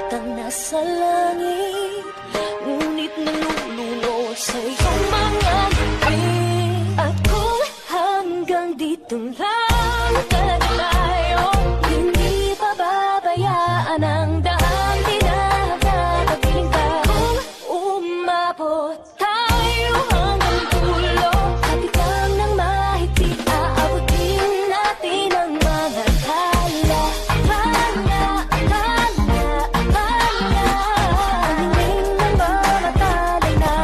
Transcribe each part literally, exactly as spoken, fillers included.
nakalutang nasa langit, ngunit nalululo sa iyong mga ngiti. At kung hanggang dito lang talaga tayo, hindi pababayaan ang daan, di na magkakapiling pa. Kung umabot tayo hanggang dulo, kapitang ng mahigpit, aabutin natin ang mga akala. Akala, akala, akala, hiniling ng mamatalay na.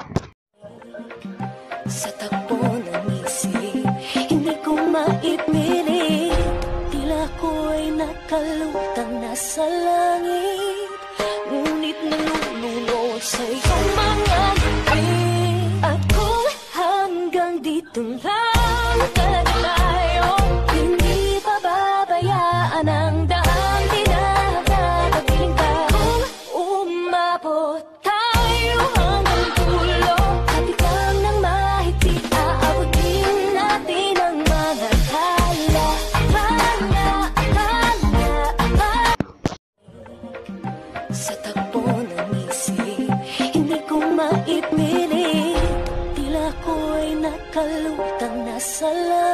Sa takbo ng isip, hindi ko maipilit, tila ko'y nakalutang nasa langit, ngunit nalululo sa iyong mga ngiti. At kung hanggang dito lang talaga tayo, hindi pababayaan ang daan, di na magkakapiling pa. Kung umabot tayo hanggang dulo, kapitang ng mahigpit, aabutin natin ang mga akala. Akala, akala, akala. Sa takbo ng isip, hindi ko maipilit, tila ko'y nakalutang nasa langit,